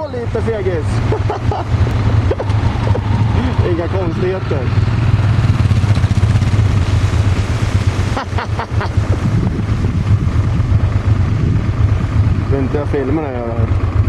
Gå lite fegis. Inga konstigheter. Det är inte jag filmar när jag gör det här.